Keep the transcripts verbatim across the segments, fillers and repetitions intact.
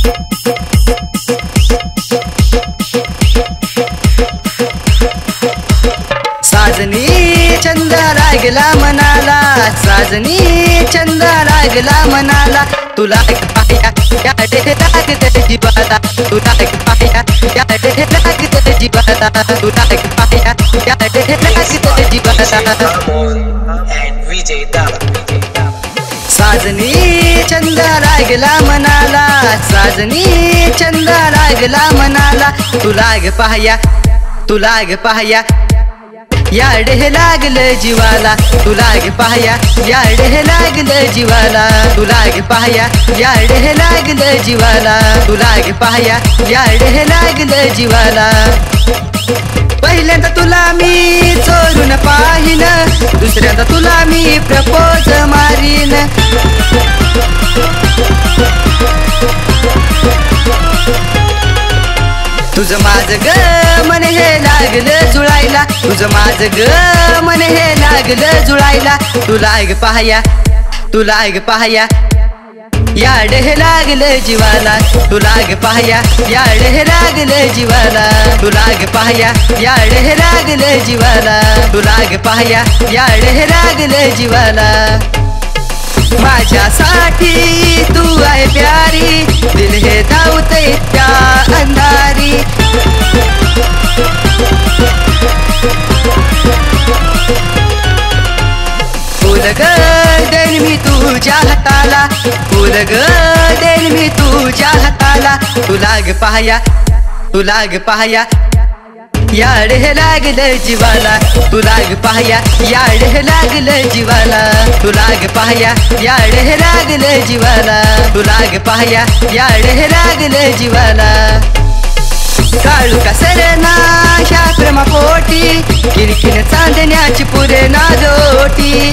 साजनी चंद लागला मनाला, साजनी चंद लागला मनाला, तुला पाया या लागत जीवाला, तुला पाया या लागत जीवाला, तुला पाया या लागत जीवाला. साजनी चंद लागला मनाला, साजनी चंद लागला मनाला, तुला पाया तुला पाया याडे लागलं जीवाला, तुला पाया याडे लागलं जीवाला, तुला पाया याडे लागलं जीवाला, तुला पाया याडे लागलं जीवाला. पहिल्यांदा तुला मी चोरून पाहिन, दुसऱ्यांदा तुला मी प्रपोज मारीन. तुझं माझं ग मन हे लागलं जुळायला, तुझं माझं ग मन हे लागलं जुळायला, तुला पाया तुला पाया याडे हे लागलं जीवाला, तुला पाया याडे हे लागलं जीवाला, तुला पाया याडे हे लागलं जीवाला, तुला पाया याडे हे लागलं जीवाला. माझ्यासाठी तू आहे प्यारी, दिल हे धावतंय त्या अंधारी. फुल ग देईन मी तुझ्या हाताला, फुल ग देईन मी तुझ्या हाताला, तुला पाया तुला पाया याडे हे लागलं जीवाला, तुला पाया याडे हे लागलं जीवाला, तुला पाया याडे हे लागलं जीवाला, तुला पाया याडे हे लागलं जीवाला. काळू का सरना ह्या प्रेमापोटी, किरकिर चांदण्याची पुरे नाजोटी.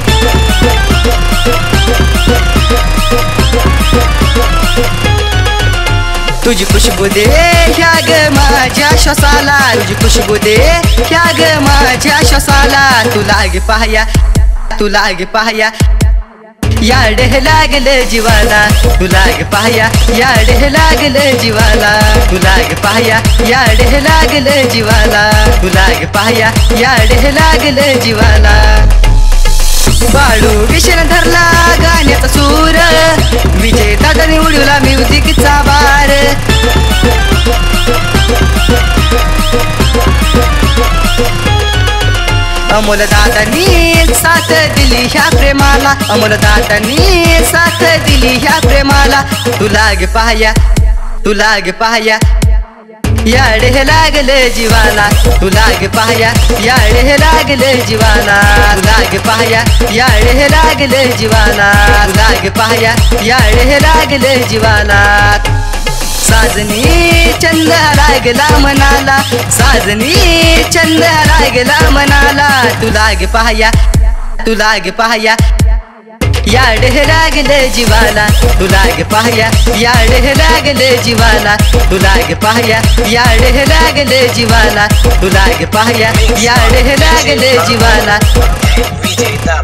तुझी खुशबू दे ह्या ग माझ्या श्वासाला, तुझी खुशबू दे ह्या ग माझ्या श्वासाला, तुला पाया तुला पाया याडे हे लागलं जीवाला, तुला पाया याडे हे लागलं जीवाला, तुला पाया याडे हे लागलं जीवाला, तुला पाया याडे हे लागलं जीवाला. बाळू विषण धरला गाण्याचा सूर, विजय दादाने उडवला म्युझिकचा बार. अमोल दादांनी साथ दिली ह्या प्रेमाला, अमोल दादांनी साथ दिली ह्या प्रेमाला, तुला पाया तुला पाया याडे हे लागलं जीवाला, तुला पाया याडे हे लागलं जीवाला, तुला पाया याडे हे लागलं जीवाला, तुला पाया याडे हे लागलं जीवाला. साजनी चंद लागला मनाला, साजनी चंद लागला मनाला, तुला पाया तुला पाया याडे हे लागलं जीवाला, तुला पाया याडे हे लागलं जीवाला, तुला पाया याडे हे लागलं जीवाला, तुला पाया याडे हे लागलं जीवाला.